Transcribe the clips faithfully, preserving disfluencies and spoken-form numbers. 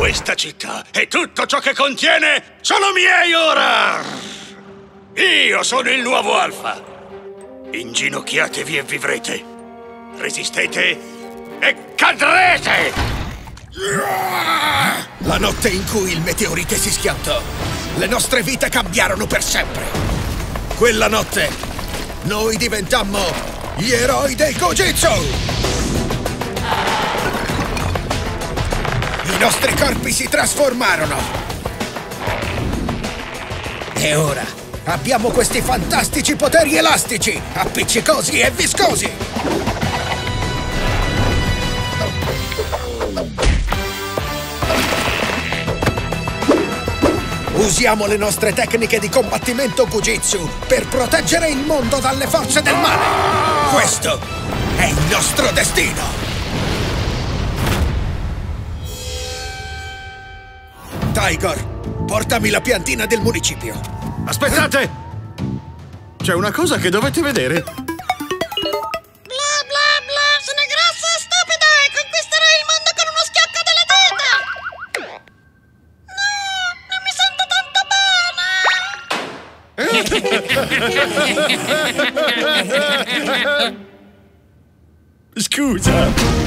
Questa città e tutto ciò che contiene sono miei ora! Io sono il nuovo Alfa! Inginocchiatevi e vivrete! Resistete e cadrete! La notte in cui il meteorite si schiantò, le nostre vite cambiarono per sempre. Quella notte, noi diventammo gli eroi del Gojitsu! I nostri corpi si trasformarono! E ora abbiamo questi fantastici poteri elastici, appiccicosi e viscosi! Usiamo le nostre tecniche di combattimento Gujitsu per proteggere il mondo dalle forze del male! Questo è il nostro destino! Tiger, portami la piantina del municipio. Aspettate! C'è una cosa che dovete vedere. Bla bla bla, sono grassa e stupida e conquisterò il mondo con uno schiocco della dita! No, non mi sento tanto bene! Scusa!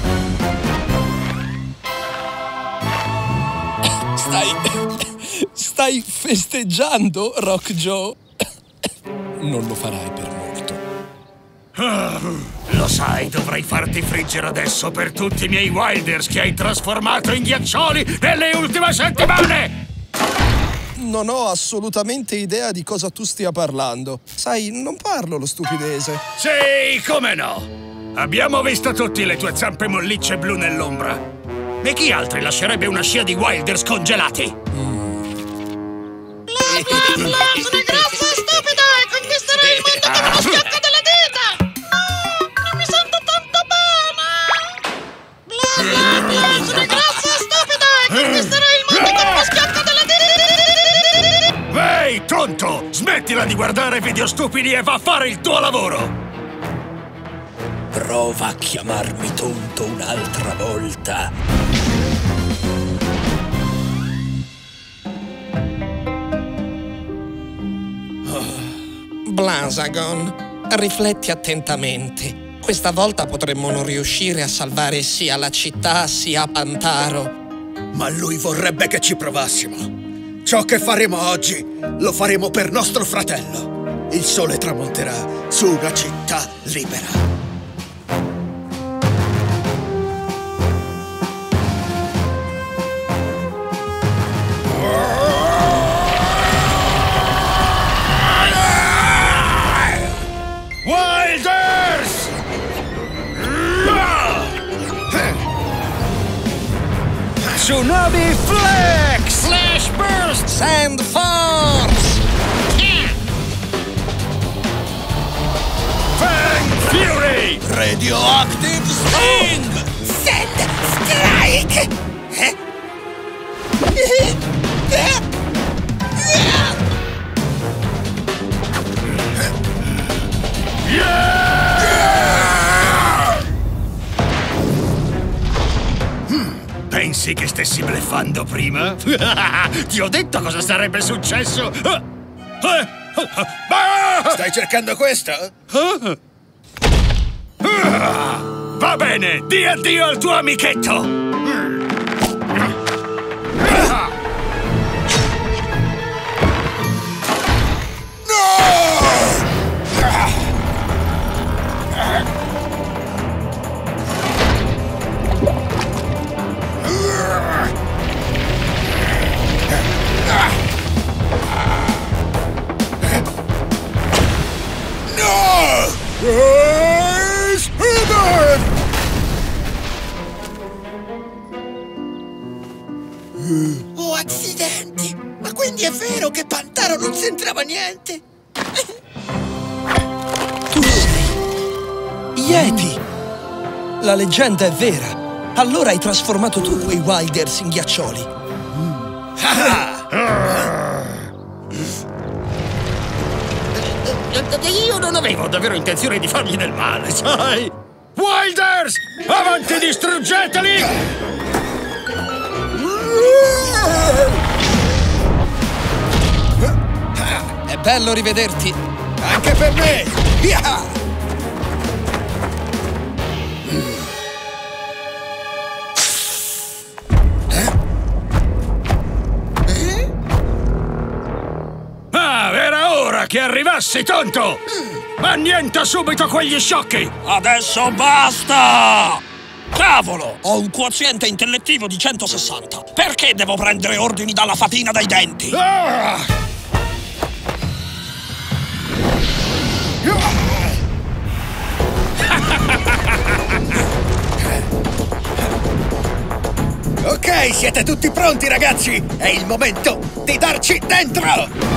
Stai... Stai festeggiando, Rock Joe? Non lo farai per molto. Ah, lo sai, dovrei farti friggere adesso per tutti i miei Wilders che hai trasformato in ghiaccioli nelle ultime settimane! Non ho assolutamente idea di cosa tu stia parlando. Sai, non parlo lo stupidese. Sì, come no! Abbiamo visto tutti le tue zampe mollicce blu nell'ombra. E chi altri lascerebbe una scia di Wilders congelati? Bla bla bla, sono grassa e stupida e conquisterò il mondo con uno schiocco della dita! No, non mi sento tanto bene! Bla bla bla, sono grassa e stupida e conquisterò il mondo con uno schiocco della dita! Ehi, tonto! Smettila di guardare video stupidi e va a fare il tuo lavoro! Prova a chiamarmi tonto un'altra volta. Blazagon, rifletti attentamente. Questa volta potremmo non riuscire a salvare sia la città sia Pantaro. Ma lui vorrebbe che ci provassimo. Ciò che faremo oggi lo faremo per nostro fratello. Il sole tramonterà su una città libera. Tsunami Flex! Flash Burst! Sand Force! Yeah. Fang Fury! Radioactive Sting! Sand Strike! Eh? Pensi che stessi bleffando prima? Ti ho detto cosa sarebbe successo! Stai cercando questo? Va bene, di addio al tuo amichetto! Oh, accidenti! Ma quindi è vero che Pantaro non c'entrava niente? Tu sei Yeti! La leggenda è vera. Allora hai trasformato tu quei Wilders in ghiaccioli. Io non avevo davvero intenzione di fargli del male, sai? Wilders! Avanti, distruggeteli! È bello rivederti. Anche per me! Yeah! Ah, era ora che arrivassi, tonto! Annienta subito quegli sciocchi! Adesso basta! Cavolo! Ho un quoziente intellettivo di centosessanta. Perché devo prendere ordini dalla fatina dai denti? Ah! Ok, siete tutti pronti, ragazzi? È il momento di darci dentro!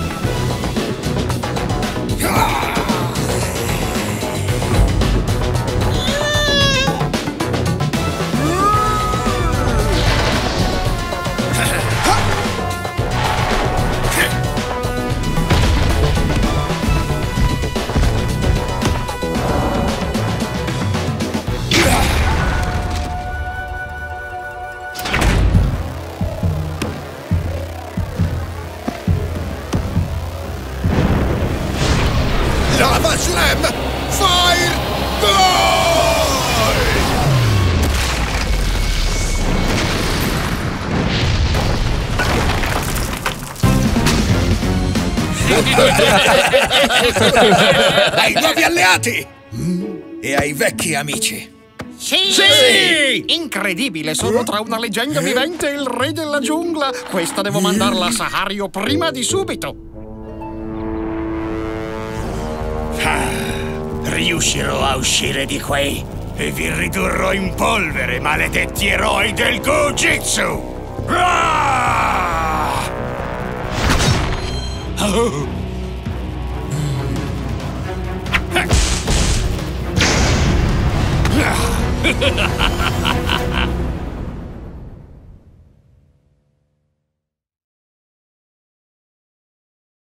Lava Slam! Fire! Goal! Ai nuovi alleati! E ai vecchi amici! Sì! Sì! Incredibile, sono tra una leggenda vivente e il re della giungla. Questa devo mandarla a Sahario prima di subito. Riuscirò a uscire di qui e vi ridurrò in polvere, maledetti eroi del Gojitsu! Ah! Oh. Ah.